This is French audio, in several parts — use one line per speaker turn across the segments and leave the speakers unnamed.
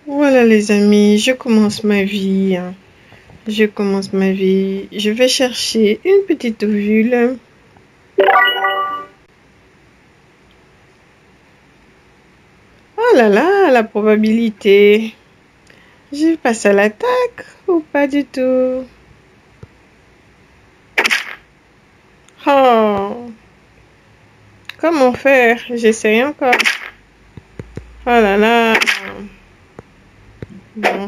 Voilà les amis, je commence ma vie. Je commence ma vie. Je vais chercher une petite ovule. Oh là là, la probabilité. Je passe à l'attaque ou pas du tout? Oh, comment faire? J'essaye encore. Oh là là. Bon.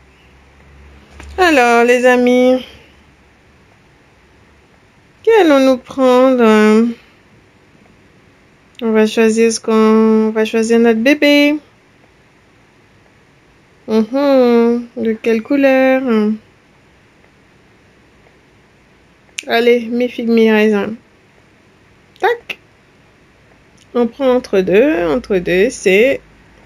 Alors les amis, qu'allons-nous prendre? On va choisir on va choisir notre bébé. De quelle couleur? Allez, mi figue, mi raisin. Tac. On prend entre deux. Entre deux, c'est...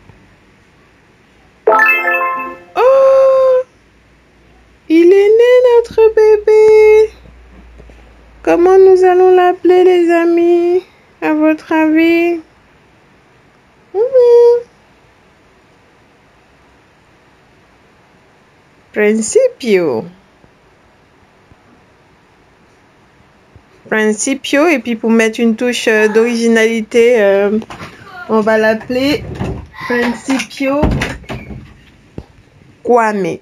Oh! Il est né notre bébé. Comment nous allons l'appeler les amis? À votre avis? Principio. Principio. Et puis pour mettre une touche d'originalité, on va l'appeler Principio Kwame.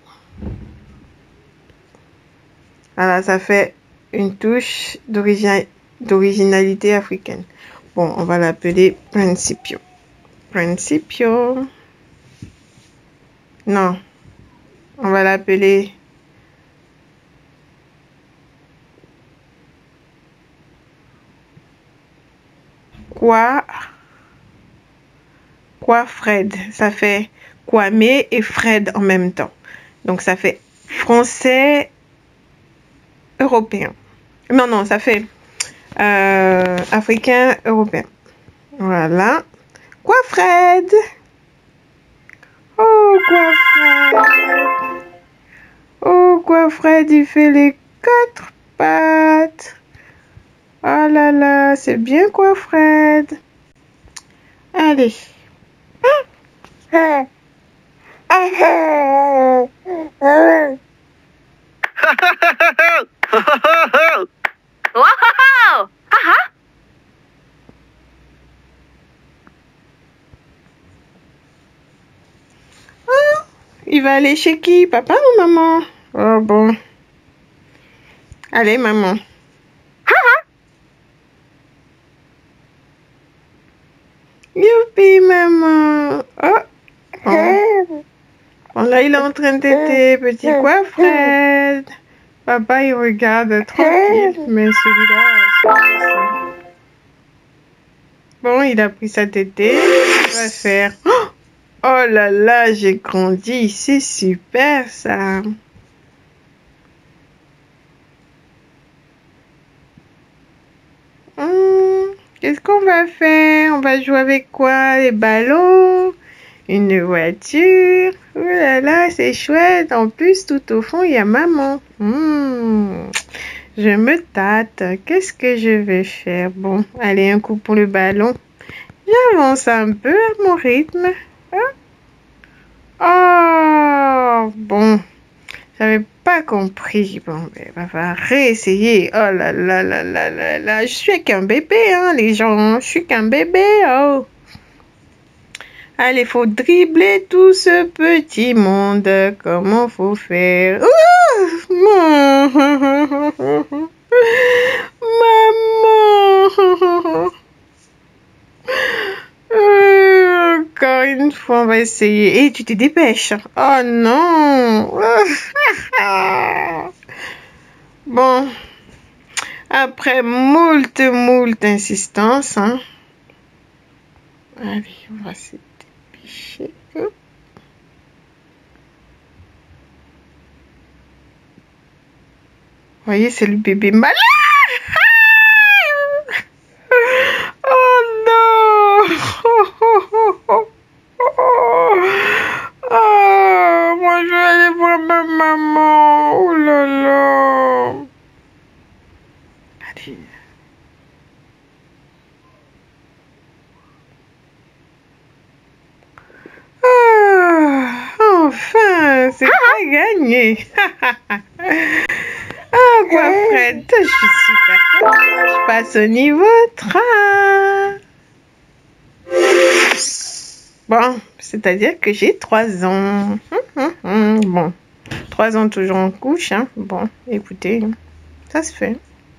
Voilà, ça fait une touche d'originalité africaine. Bon, on va l'appeler Principio. Principio. Non, on va l'appeler Quoi Fred. Ça fait Kwame et Fred en même temps. Donc ça fait français européen. Non, ça fait africain européen. Voilà. Quoi Fred? Oh, quoi Fred? Oh, quoi Fred, il fait les 4 pattes. Oh là là, c'est bien quoi Fred. Allez.
Wow! Aha!
Il va aller chez qui? Papa ou maman? Oh bon. Allez, maman. Youpi, maman. Oh. Bon, là, il est en train de téter. Petit quoi, Fred? Papa, il regarde tranquille. Mais celui-là... Bon, il a pris sa tétée. Il va faire... Oh là là, j'ai grandi. C'est super, ça. Qu'est-ce qu'on va faire? On va jouer avec quoi? Les ballons? Une voiture? Oh là là, c'est chouette. En plus, tout au fond, il y a maman. Je me tâte. Qu'est-ce que je vais faire? Bon, allez, un coup pour le ballon. J'avance un peu à mon rythme. Oh, bon. J'avais pas compris. Bon, ben, on va réessayer. Oh là là là là là là. Je suis qu'un bébé, hein, les gens. Je suis qu'un bébé, oh. Allez, faut dribbler tout ce petit monde. Comment faut faire? Maman. Encore une fois, on va essayer. Et tu te dépêches. Oh non. Bon. Après moult insistance, hein. Allez, on va se dépêcher. Vous voyez, c'est le bébé malin. Oh non. Oh, moi je vais aller voir ma maman. Oh là là. Allez. gagné. Ah, quoi, Fred, je suis super contente. Je passe au niveau 3. Bon, c'est-à-dire que j'ai 3 ans. Bon, 3 ans toujours en couche. Hein. Bon, écoutez, ça se fait.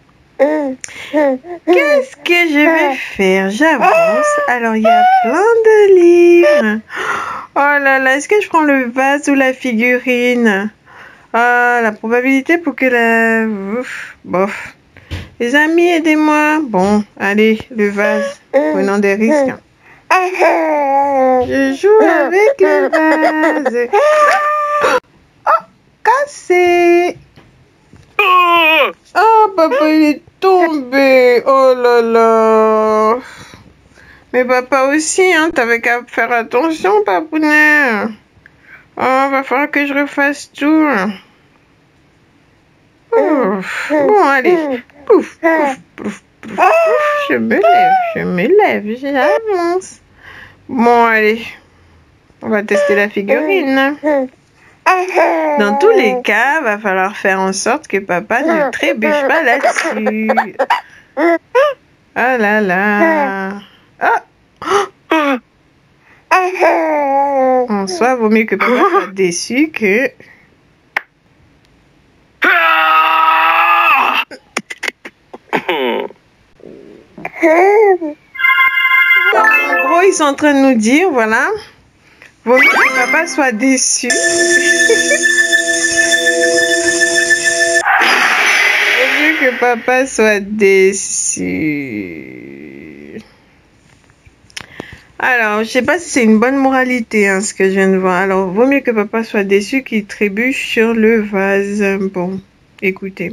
Qu'est-ce que je vais faire? J'avance. Alors, il y a plein de livres. Oh là là, est-ce que je prends le vase ou la figurine? Ah, la probabilité pour que la... Ouf, bof. Les amis, aidez-moi. Bon, allez, le vase. Prenons des risques. Je joue avec le vase. Oh, cassé. Oh, papa, il est tombé. Oh là là. Mais papa aussi, hein, t'avais qu'à faire attention, papounet. Oh, va falloir que je refasse tout. Ouf. Bon, allez. Pouf, pouf, pouf, pouf, pouf. Je me lève, j'avance. Bon, allez. On va tester la figurine. Dans tous les cas, va falloir faire en sorte que papa ne trébuche pas là-dessus. Ah là là. Ah. En soi, vaut mieux que papa soit déçu que... En gros, ils sont en train de nous dire, voilà, vaut mieux que papa soit déçu. Vaut mieux que papa soit déçu. Alors, je sais pas si c'est une bonne moralité, hein, ce que je viens de voir. Alors, vaut mieux que papa soit déçu qu'il trébuche sur le vase. Bon, écoutez.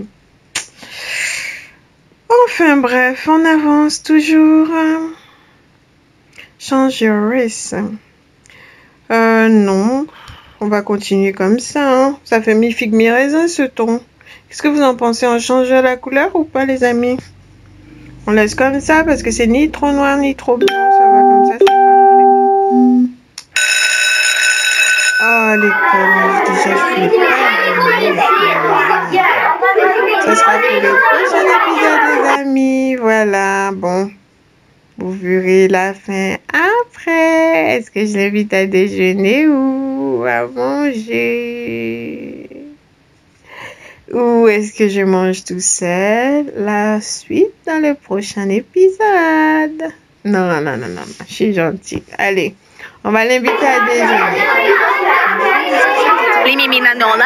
Enfin bref, on avance toujours. Change your race. Non, on va continuer comme ça. Hein. Ça fait mi-figue, mi-raisin ce ton. Qu'est-ce que vous en pensez? On change la couleur ou pas, les amis? On laisse comme ça parce que c'est ni trop noir ni trop blanc. Ça va comme ça, c'est parfait. Oh, les connes, déjà je suis pas. Ça sera pour le prochain épisode, les amis. Voilà, bon. Vous verrez la fin après. Est-ce que je l'invite à déjeuner ou à manger? Ou est-ce que je mange tout seul? La suite dans le prochain épisode. Non, non, non, non, je suis gentille. Allez, on va l'inviter à déjeuner.
Limimina Nola.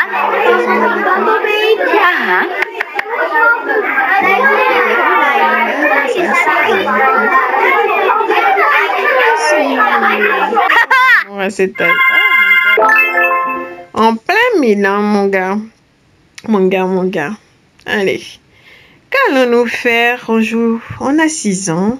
Ouais, c'est en plein Milan, mon gars. Mon gars. Allez. Qu'allons-nous faire? On a 6 ans.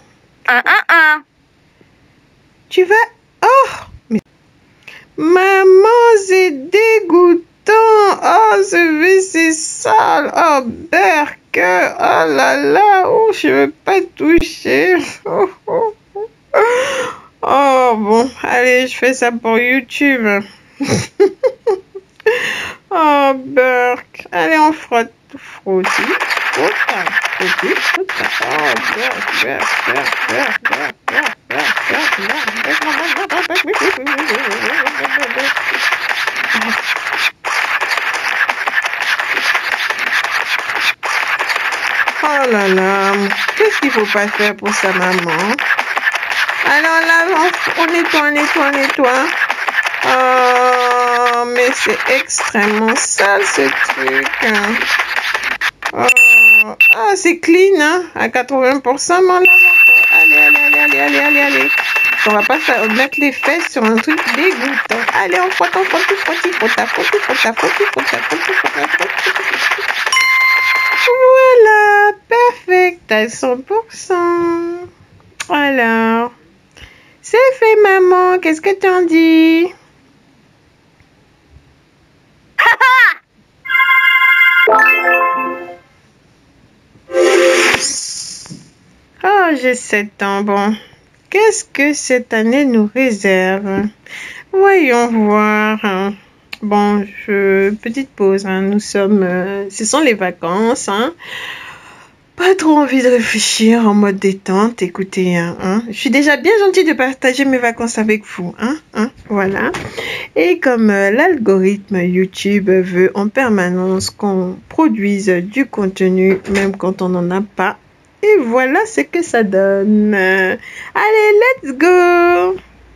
Tu vas... Oh! Mais... Maman, c'est dégoûtant. Oh, ce WC sale. Oh, Berk. Oh là là. Oh, je veux pas toucher. Oh, bon. Allez, je fais ça pour YouTube. Oh, Berk. Allez, on frotte. Frotti. Frotta. Frotti. Frotta. Oh, Berk. Oh là là. Qu'est-ce qu'il faut pas faire pour sa maman? Alors là, on nettoie. Oh, mais c'est extrêmement sale ce truc. Oh, c'est clean, hein, à 80%, mais on allez. On va pas mettre les fesses sur un truc dégoûtant. Allez, on frotte. Voilà, perfect, à 100%. Alors, c'est fait, maman. Qu'est-ce que t'en dis? Oh, j'ai 7 ans. Bon, qu'est-ce que cette année nous réserve? Voyons voir. Bon, petite pause, hein. Nous sommes... ce sont les vacances, hein. Pas trop envie de réfléchir en mode détente. Écoutez, hein. Je suis déjà bien gentille de partager mes vacances avec vous, hein. Voilà. Et comme l'algorithme YouTube veut en permanence qu'on produise du contenu, même quand on n'en a pas. Et voilà ce que ça donne. Allez, let's go!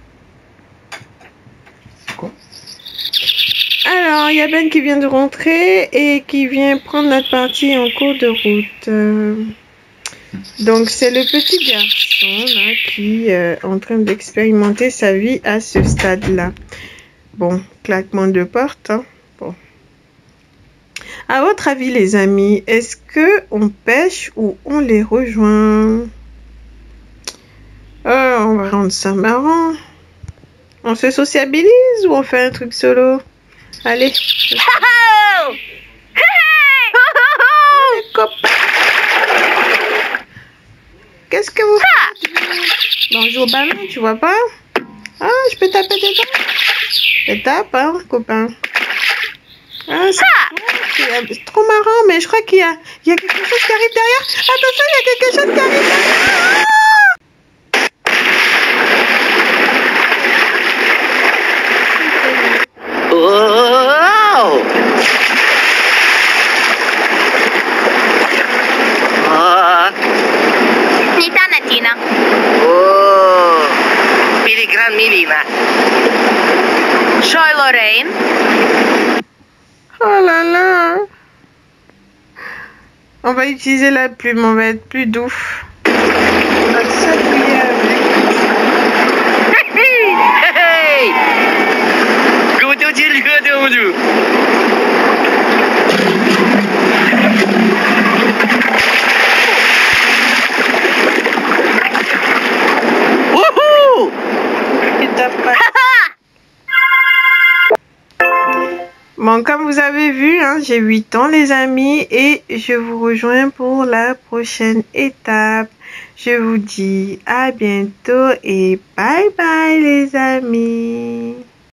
Alors, il y a Ben qui vient de rentrer et qui vient prendre notre partie en cours de route. Donc, c'est le petit garçon là, qui est en train d'expérimenter sa vie à ce stade-là. Bon, claquement de porte. Hein. Bon. À votre avis, les amis, est-ce que on pêche ou on les rejoint? On va rendre ça marrant. On se sociabilise ou on fait un truc solo? Allez. Les copains. Qu'est-ce que vous faites? Bon, on joue au ballon, tu vois pas? Ah, je peux taper dedans? Je tape, hein, copain. Ah, c'est trop marrant, mais je crois qu'il y a quelque chose qui arrive derrière. Attention, il y a quelque chose qui arrive derrière.
Oh!
Nita Natina.
Oh! Miligran Milina.
Joy Lorraine.
Oh là là. On va utiliser la plume, on va être plus doux. On va s'appuyer avec.
Hey! Goudou. Wouhou!
Bon, comme vous avez vu, hein, j'ai 8 ans les amis et je vous rejoins pour la prochaine étape. Je vous dis à bientôt et bye bye les amis.